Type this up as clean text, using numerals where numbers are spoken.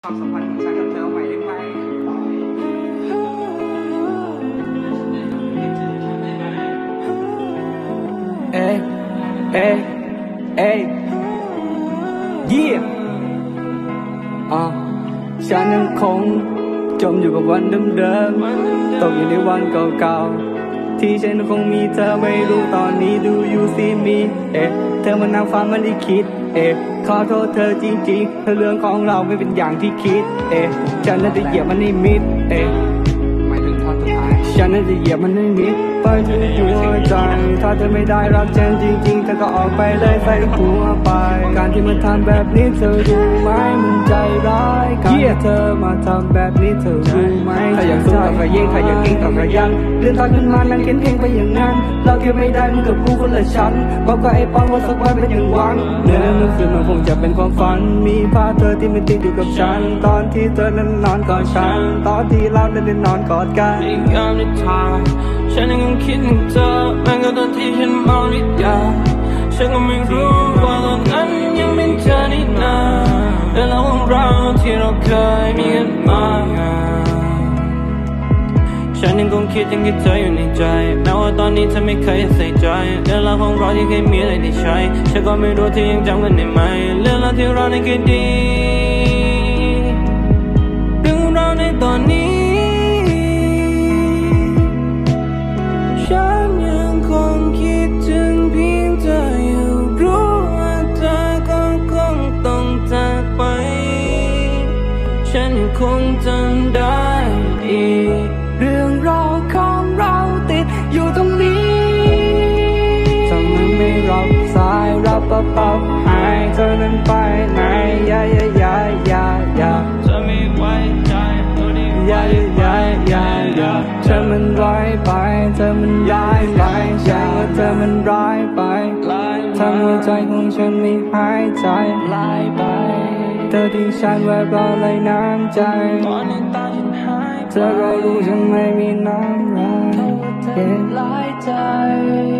ความสัมพันธ์ของฉันกับเธอใหม่ได้ไหมเอ้เอ้เอ้เยี่ยมฉันยังคงจมอยู่กับวันเดิมๆตกอยู่ในวันเก่าๆที่ฉันคงมีเธอไม่รู้ตอนนี้ดูอยู่ซีมีเธอมันนางฟ้ามันได้คิดขอโทษเธอจริงๆถ้าเรื่องของเราไม่เป็นอย่างที่คิดฉันน่าจะเหยียบมันให้มิดหมายถึงท่อนสุดท้ายฉันน่าจะเหยียบมันให้มิดไปถึงหัวใจถ้าเธอไม่ได้รักฉันจริงๆเธอก็ออกไปเลยใส่หัวไปการที่มันทำแบบนี้เธอรู้ไหมมันใจร้ายการที่เธอมาทำแบบนี้เธอรู้ไหมถ้าอยากสู้ต่อก็ยิงถ้าอยากยิงต่อก็ยังเลื่อนตอนขึ้นมานั่งเขียนเพลงไปอย่างนั้นเราเก็บไม่ได้มึงกับกูคนละชั้นบอกกับไอ้ปอนว่าสักวันเป็นอย่างหวังเมื่อคืนมันคงจะเป็นความฝันมีภาพเธอที่มันติดอยู่กับฉันตอนที่เธอนั้นนอนกอดฉันตอนที่เรานั้นได้นอนกอดกันอีกยามในทางฉันยังคิดถึงเธอแม้กระทั่งที่ฉันเมาหรือยังฉันก็ไม่รู้ว่าตอนนั้นยังเป็นเธอนี่นาเรื่องราวของเราที่เราเคยมีกันมาฉันยังคงคิดถึงเธออยู่ในใจแม้ว่าตอนนี้เธอไม่เคยใส่ใจเรื่องราวของเราที่เคยมีอะไรได้ใช้ฉันก็ไม่รู้เธอยังจำกันได้ไหมเรื่องราวที่เราในเคยดีเรื่องของเราในตอนนี้ฉันยังคงคิดถึงเพียงเธออยู่รู้ว่าเธอก็คงต้องจากไปฉันยังคงจำได้อีกเรื่องราวของเราติดอยู่ตรงนี้ทำไมไม่รับสายรับปั๊บหายเธอนั้นไปไหนอย่าเธอไม่ไว้ใจตัวนี้อย่าเธอมันร้ายไปเธอมันร้ายไปแช่ว่าเธอมันร้ายไปทำหัวใจของฉันไม่หายใจลายไปเธอทิ้งฉันไว้เปล่าเลยน้ำใจตอนนี้ตาฉันหายเธอก็รู้ฉันไม่มีน้ำรักหลายใจ